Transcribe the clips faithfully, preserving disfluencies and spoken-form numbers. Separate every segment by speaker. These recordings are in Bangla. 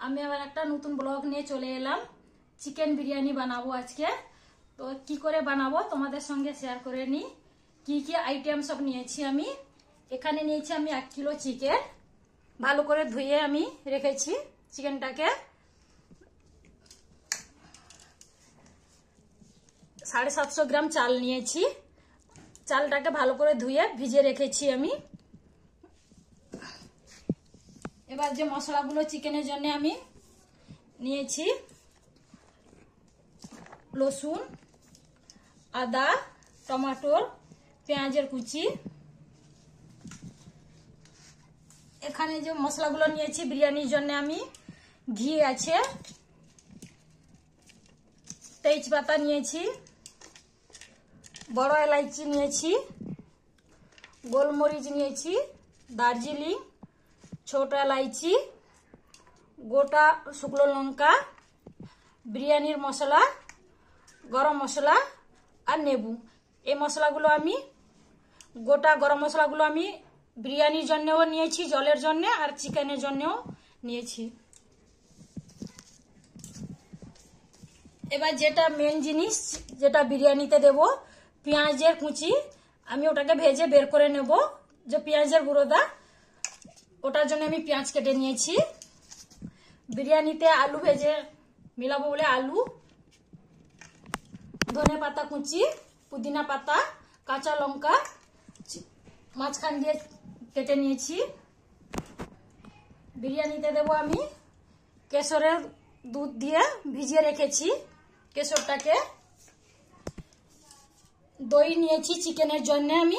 Speaker 1: আমি আবার একটা নতুন ব্লগ নিয়ে চলে এলাম। চিকেন বিরিয়ানি বানাবো আজকে। তো কি করে বানাবো তোমাদের সঙ্গে শেয়ার করে নি। কি কি আইটেম সব নিয়েছি আমি। এখানে নিয়েছি আমি এক কিলো চিকেন, ভালো করে ধুয়ে আমি রেখেছি চিকেনটাকে। সাড়ে সাতশো গ্রাম চাল নিয়েছি, চালটাকে ভালো করে ধুয়ে ভিজিয়ে রেখেছি আমি। এবার যে মশলাগুলো চিকেনের জন্য আমি নিয়েছি, রসুন, আদা, টমেটোর, পেঁয়াজের কুচি। এখানে যে মশলাগুলো নিয়েছি বিরিয়ানির জন্য আমি, ঘি আছে, তেজপাতা নিয়েছি, বড় এলাইচি নিয়েছি, গোলমরিচ নিয়েছি, দার্জিলিং, ছোট এলাইচি, গোটা শুকনো লঙ্কা, বিরিয়ানির মশলা, গরম মশলা আর নেবু। এই মশলাগুলো আমি, গোটা গরম মশলাগুলো আমি বিরিয়ানির জন্যও নিয়েছি, জলের জন্য আর চিকেনের জন্যও নিয়েছি। এবার যেটা মেন জিনিস, যেটা বিরিয়ানিতে দেব, পেঁয়াজের কুচি। আমি ওটাকে ভেজে বের করে নেব, যে পেঁয়াজের গুঁড়োটা, ওটার জন্য আমি পেঁয়াজ কেটে নিয়েছি। বিরিয়ানিতে আলু ভেজে মিলাবো বলে আলু, ধনে পাতা কুচি, পুদিনা পাতা, কাঁচা লঙ্কা মাঝখান দিয়ে কেটে নিয়েছি। বিরিয়ানিতে দেব আমি কেশরের দুধ দিয়ে ভিজিয়ে রেখেছি কেশরটাকে। দই নিয়েছি চিকেনের জন্য আমি।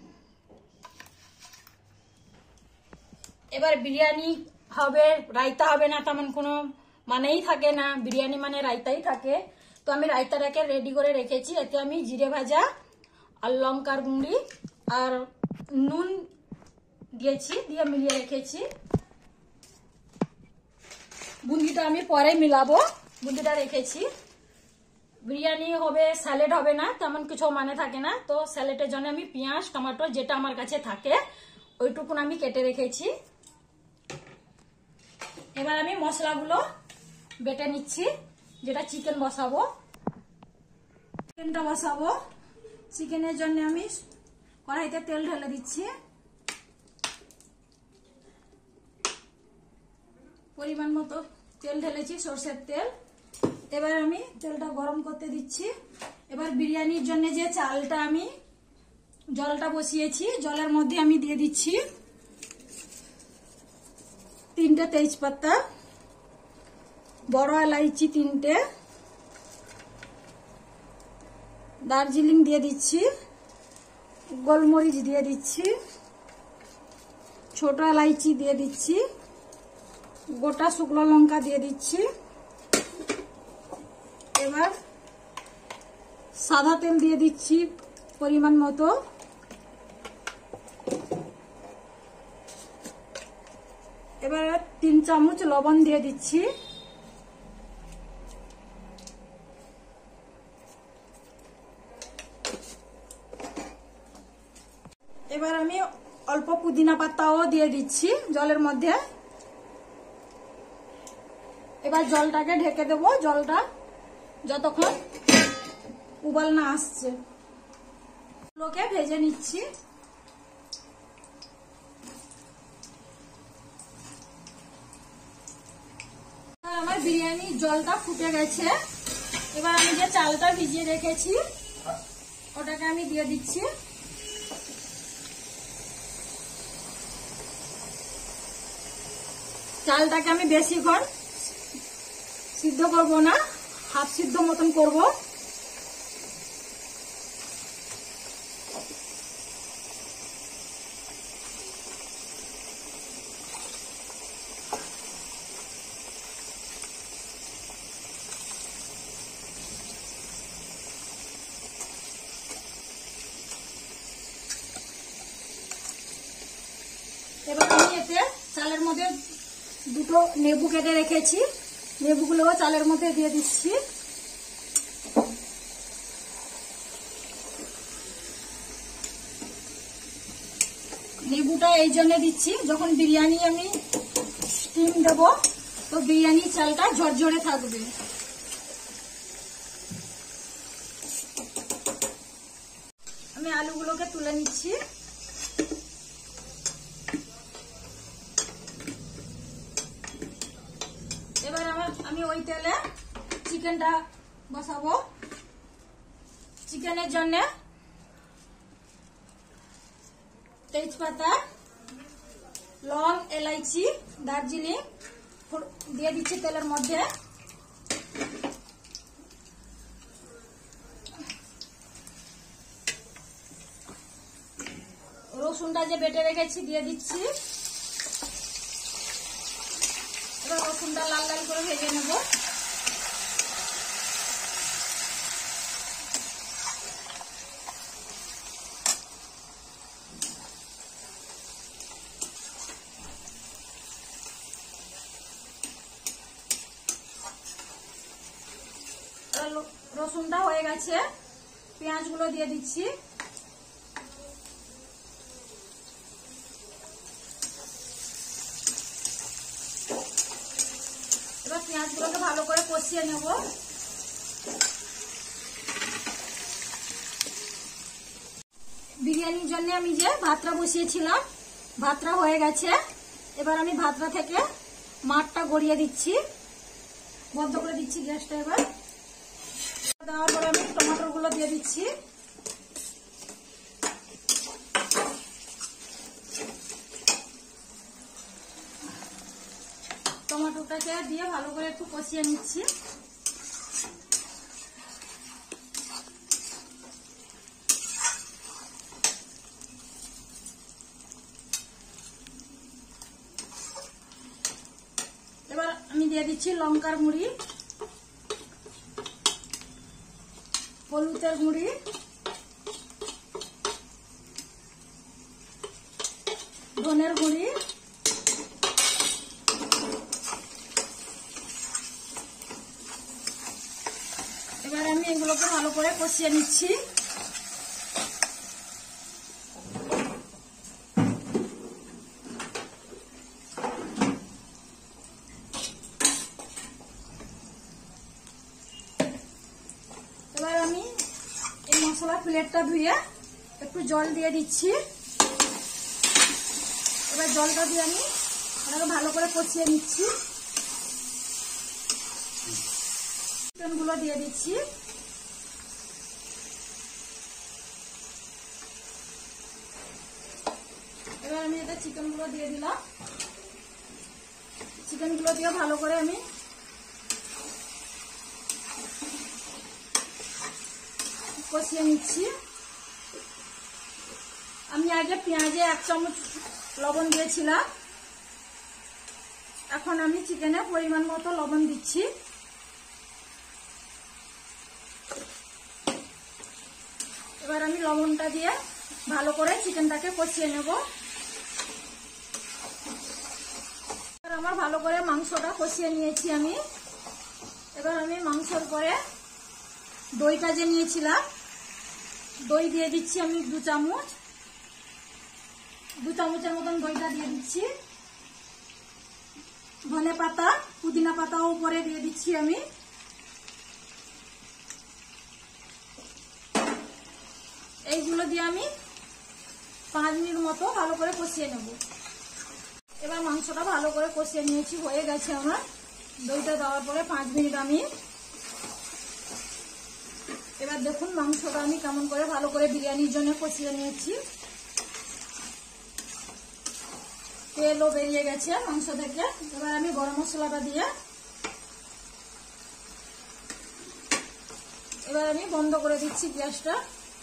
Speaker 1: এবার বিরিয়ানি হবে, রায়তা হবে না তেমন কোনো মানেই থাকে না, বিরিয়ানি মানে রায়তাই থাকে। তো আমি রায়তাটাকে রেডি করে রেখেছি। এতে আমি জিরে ভাজা আর লঙ্কার গুঁড়ি আর নুন দিয়েছি, দিয়ে মিলিয়ে রেখেছি। বুন্দিটা আমি পরে মিলাবো, বুন্দিটা রেখেছি। বিরিয়ানি হবে, স্যালাড হবে না তেমন কিছু মানে থাকে না। তো স্যালাডের জন্য আমি পেঁয়াজ, টমেটো যেটা আমার কাছে থাকে ওইটুকুন আমি কেটে রেখেছি। এবার আমি মশলাগুলো বেটে নিচ্ছি, যেটা চিকেন বসাবো। চিকেনটা বসাবো। চিকেনের জন্য আমি কড়াইতে তেল ঢেলে দিচ্ছি, পরিমাণ মতো তেল ঢেলেছি, সরষের তেল। এবার আমি তেলটা গরম করতে দিচ্ছি। এবার বিরিয়ানির জন্য যে চালটা আমি জলটা বসিয়েছি, জলের মধ্যে আমি দিয়ে দিচ্ছি তিনটে তেজপাতা, বড় এলাইচি তিনটে, দার্জিলিং দিয়ে দিচ্ছি, গোলমরিচ দিয়ে দিচ্ছি, ছোট এলাইচি দিয়ে দিচ্ছি, গোটা শুকনো লঙ্কা দিয়ে দিচ্ছি। এবার সাদা তেল দিয়ে দিচ্ছি পরিমাণ মতো। এবার তিন চামচ লবণ দিয়ে দিচ্ছি। এবার আমি অল্প পুদিনা পাতাও দিয়ে দিচ্ছি জলের মধ্যে। এবার জলটাকে ঢেকে দেবো, জলটা যতক্ষণ উবাল না আসছে। লোকে ভেজে নিচ্ছি। আমার বিরিয়ানি জলটা ফুটে গেছে। এবার আমি যে চালটা ভিজিয়ে রেখেছি ওটাকে আমি দিয়ে দিচ্ছি। চালটাকে আমি বেশিক্ষণ সিদ্ধ করব না, হাফ সিদ্ধ মতন করব। এবার আমি এতে চালের মধ্যে দুটো নেবু কেটে রেখেছি, নেবুগুলো চালের মধ্যে দিয়ে দিচ্ছি। নেবুটা এই জন্য দিচ্ছি, যখন বিরিয়ানি আমি স্টিম দেব তো বিরিয়ানি চালটা ঝরঝরে থাকবে। আমি আলুগুলোকে তুলে নিচ্ছি। এবার আমার আমি ওই তেলে চিকেনটা বসাবো। চিকেনের জন্য তেজপাতা, লং, এলাইচি, দারচিনি দিয়ে দিচ্ছি তেলের মধ্যে। রসুনটা যে বেটে রেখেছি দিয়ে দিচ্ছি। এবার রসুনটা লাল লাল করে ভেজে নেব। রসুনটা হয়ে গেছে, পেঁয়াজগুলো দিয়ে দিচ্ছি। এবার পেঁয়াজগুলোকে ভালো করে কষিয়ে নেব। বিরিয়ানির জন্য আমি যে ভাতটা বসিয়েছিলাম, ভাতটা হয়ে গেছে। এবার আমি ভাতটা থেকে মাঠটা গড়িয়ে দিচ্ছি, বন্ধ করে দিচ্ছি গ্যাসটা। এবার দেওয়ার পরে আমি টমেটো গুলো দিয়ে দিচ্ছি। টমেটোটাকে দিয়ে ভালো করে একটু কষিয়ে নিচ্ছি। এবার আমি দিয়ে দিচ্ছি লঙ্কার গুঁড়ি, হলুদের গুঁড়ি, ধনের গুঁড়ি, এবার আমি এগুলোকে ভালো করে কষিয়ে নিচ্ছি। এবার আমি এই মশলা প্লেটটা ধুয়ে একটু জল দিয়ে দিচ্ছি। এবার জলটা দিয়ে আমি এটাকে ভালো করে কষিয়ে নিচ্ছি। চিকেনগুলো দিয়ে দিচ্ছি। এবার আমি এটা চিকেনগুলো দিয়ে দিলাম। চিকেনগুলো দিয়ে ভালো করে আমি কষিয়ে নিচ্ছি। আমি আগে পেঁয়াজে এক চামচ লবণ দিয়েছিলাম, এখন আমি চিকেনে পরিমাণ মতো লবণ দিচ্ছি। এবার আমি লবণটা দিয়ে ভালো করে চিকেনটাকে কষিয়ে নেব। আমার ভালো করে মাংসটা কষিয়ে নিয়েছি আমি। এবার আমি মাংসর পরে দইটা যে নিয়েছিলাম, দই দিয়ে দিচ্ছি আমি দু চামচ দু চামচের মতন দইটা দিয়ে দিচ্ছি। ধনে পাতা, পুদিনা পাতাও উপরে দিয়ে দিচ্ছি আমি। এইগুলো দিয়ে আমি পাঁচ মিনিট মতো ভালো করে কষিয়ে নেব। এবার মাংসটা ভালো করে কষিয়ে নিয়েছি, হয়ে গেছে আমার। দইটা দেওয়ার পরে পাঁচ মিনিট আমি এবার দেখুন মাংসটা আমি কেমন করে ভালো করে বিরিয়ানির জন্য কষিয়ে নিয়েছি। তেলও বেরিয়ে গেছে মাংস থেকে। এবার আমি গরম মশলাটা দিয়ে এবার আমি বন্ধ করে দিচ্ছি গ্যাসটা।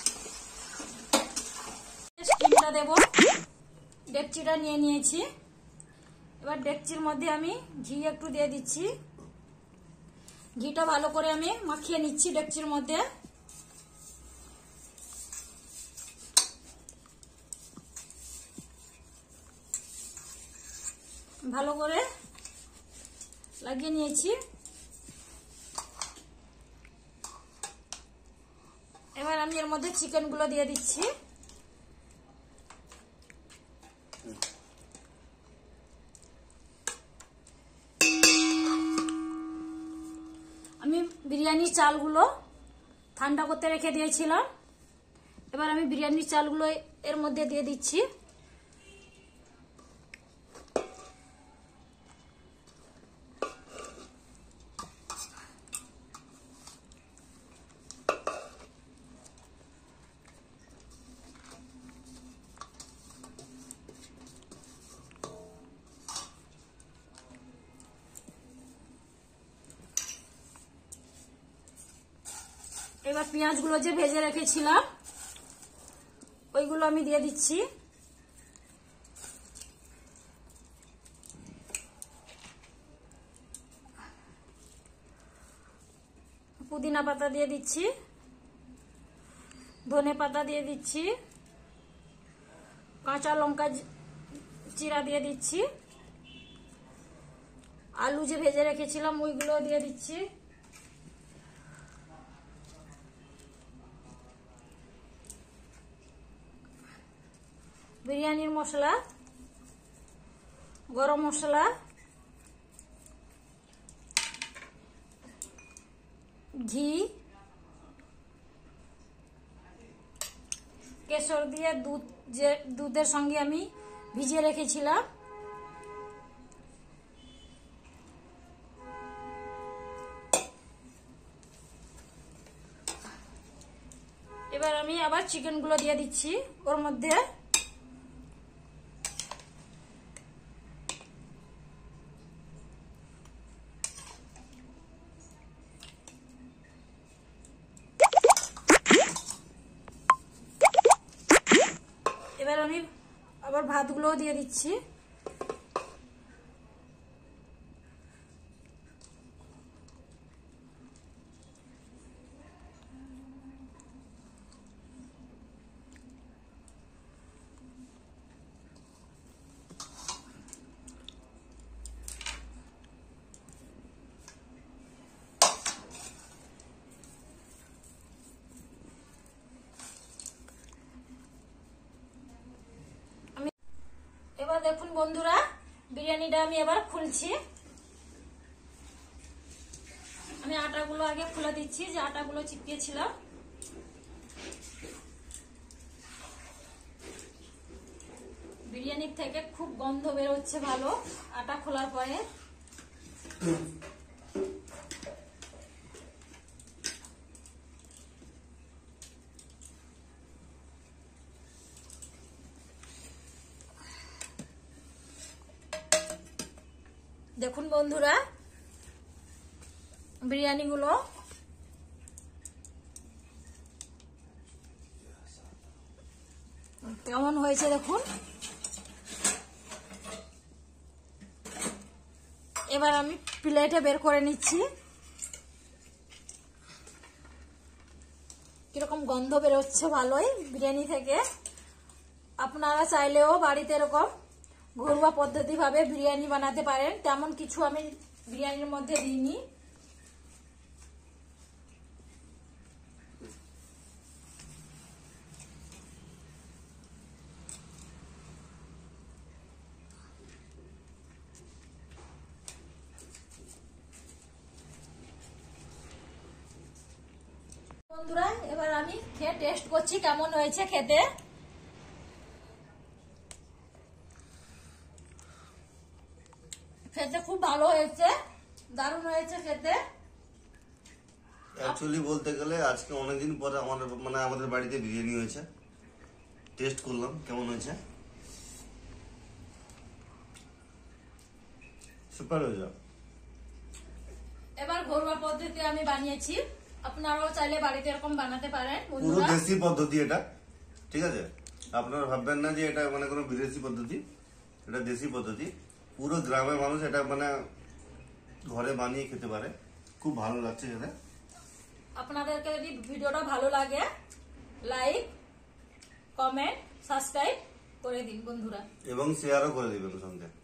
Speaker 1: স্টিমটা দেব। ডেকচিটা নিয়ে নিয়েছি। এবার ডেকচির মধ্যে আমি ঘি একটু দিয়ে দিচ্ছি। ঘিটা ভালো করে আমি মাখিয়ে নিচ্ছি ডেকচির মধ্যে। ভালো করে লাগিয়ে নিয়েছি। এবার আমি এর মধ্যে চিকেনগুলো দিয়ে দিচ্ছি। বিরিয়ানির চালগুলো ঠান্ডা করতে রেখে দিয়েছিলাম। এবার আমি বিরিয়ানির চালগুলো এর মধ্যে দিয়ে দিচ্ছি। এবার পেঁয়াজগুলো যে ভেজে রেখেছিলাম ওইগুলো আমি দিয়ে দিচ্ছি। পুদিনা পাতা দিয়ে দিচ্ছি, ধনে পাতা দিয়ে দিচ্ছি, কাঁচা লঙ্কা চিরা দিয়ে দিচ্ছি, আলু যে ভেজে রেখেছিলাম ওইগুলো দিয়ে দিচ্ছি। বিরিয়ানির মশলা, গরম মশলা, ঘি, কেশর দিয়ে দুধ যে দুধের সঙ্গে আমি ভিজিয়ে রেখেছিলাম। এবার আমি আবার চিকেনগুলো দিয়ে দিচ্ছি ওর মধ্যে। এবার আমি আবার ভাতগুলোও দিয়ে দিচ্ছি। এবার দেখুন বন্ধুরা, বিরিয়ানিটা আমি এবার খুলছি। আমি আটাগুলো আগে খুলে দিচ্ছি, যে আটাগুলো চিপকেছিলাম। বিরিয়ানির থেকে খুব গন্ধ বেরোচ্ছে ভালো আটা খোলার পরে। দেখুন বন্ধুরা, বিরিয়ানি গুলো কেমন হয়েছে দেখুন। এবার আমি প্লেটে বের করে নিচ্ছি। কিরকম গন্ধ বেরোচ্ছে ভালোই বিরিয়ানি থেকে। আপনারা চাইলেও বাড়িতে এরকম ঘরোয়া পদ্ধতি ভাবে বিরিয়ানি বানাতে পারেন। তেমন কিছু আমি বিরিয়ানির মধ্যে দিইনি। বন্ধুরা, এবার আমি খেয়ে টেস্ট করছি কেমন হয়েছে খেতে। খেতে খুব ভালো হয়েছে, দারুণ হয়েছে খেতে।
Speaker 2: অ্যাকচুয়ালি বলতে গেলে আজকে অনেকদিন পরে আমাদের মানে আমাদের বাড়িতে বিরিয়ানি হয়েছে। টেস্ট করলাম কেমন হয়েছে। সুপার হয়েছে।
Speaker 1: এবার ঘরোয়া পদ্ধতি আমি বানিয়েছি, আপনারাও চাইলে বাড়িতে এরকম বানাতে পারেন।
Speaker 2: পুরো দেশি পদ্ধতি এটা, ঠিক আছে? আপনারা ভাববেন না যে এটা মানে কোনো বিদেশি পদ্ধতি, এটা দেশি পদ্ধতি। পুরো গ্রামের মানুষ এটা মানে ঘরে বানিয়ে খেতে পারে। খুব ভালো লাগছে খেতে।
Speaker 1: আপনাদেরকে যদি ভিডিওটা ভালো লাগে লাইক, কমেন্ট, সাবস্ক্রাইব করে দিন বন্ধুরা,
Speaker 2: এবং শেয়ারও করে দিবেন সঙ্গে।